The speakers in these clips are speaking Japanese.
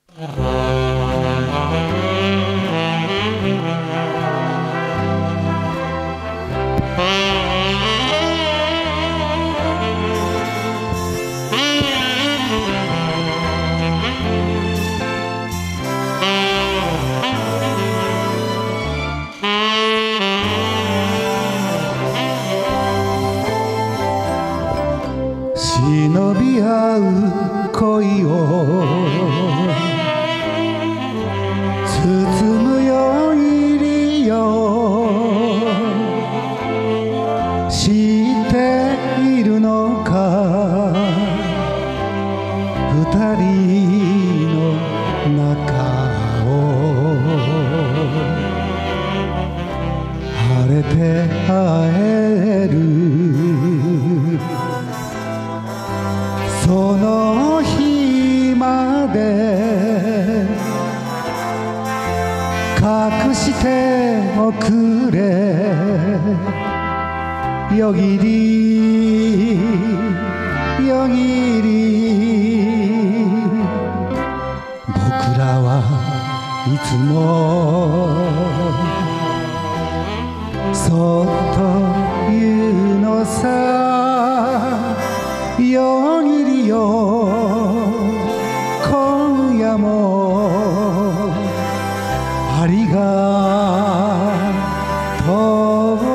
忍び合う恋を包むよいりよ知っているのか二人の中を晴れて会えるその日まで隠しておくれよぎりよぎり僕らはいつもそっと言うのさよぎりよ今夜もありがとう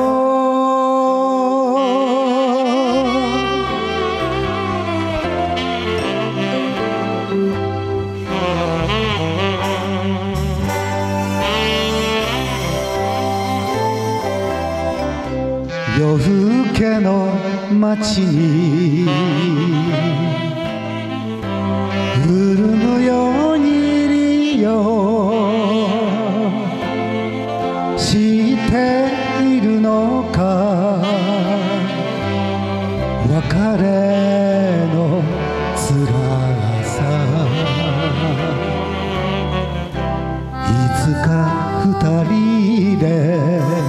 夜更けの街に潤むよにりよ知っているのか別れのつらさいつか二人で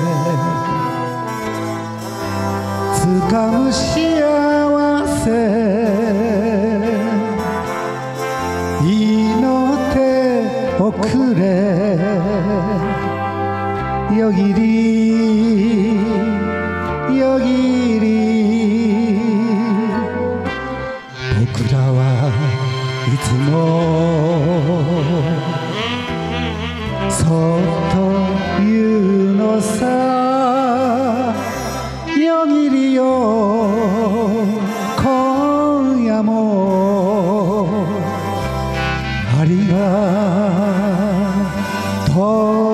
掴む幸せ祈っておくれよぎりよぎり僕らはいつもそっと言うのさよぎりよ今夜もありがとう